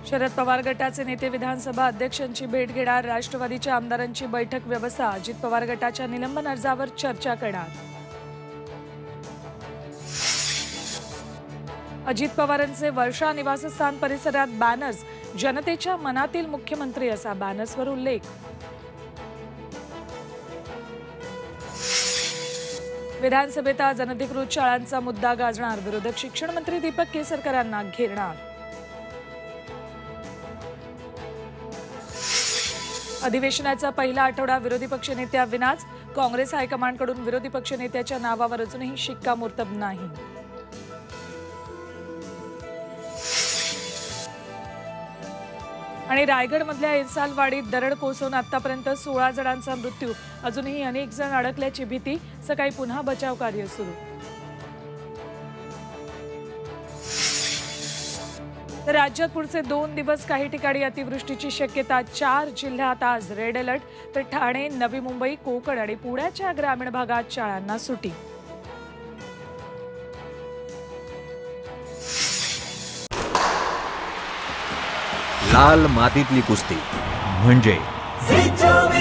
शरद पवार गटाचे नेते विधानसभा अध्यक्षांची भेट घेणार, राष्ट्रवादीच्या आमदारांची बैठक व्यवस्था, अजित पवार गटाच्या निलंबन अर्जावर चर्चा करणार। अजित पवारांचे वर्षा निवासस्थान परिसरात बॅनर्स, जनतेच्या मनातील मुख्यमंत्री असा बॅनर्सवर उल्लेख। विधानसभेत आज अनधिकृत शाळांचा मुद्दा गाजणार, विरोधक शिक्षण मंत्री दीपक केसरकरांना घेरणार। अधिवेशनाचा पहिला आठवडा विरोधी पक्षनेत्या विनाच, काँग्रेस हायकमांडकडून विरोधी पक्षनेत्याच्या नावावर अजूनही शिक्कामोर्तब नाही। आणि रायगडमधल्या इरसालवाडीत दरड कोसळून आतापर्यंत 16 जणांचा मृत्यू, अजूनही अनेक जण अडकल्याची भीती, सकाळी पुन्हा बचाव कार्य सुरू। तर राज्यात पुढचे 2 दिवस काही ठिकाणी अतिवृष्टीची शक्यता, 4 जिल्ह्यात आज रेड अलर्ट, तर ठाणे, नवी मुंबई, कोकण आणि पुण्याच्या ग्रामीण भागात शाळांना सुटी। लाल मातीतली कुस्ती म्हणजे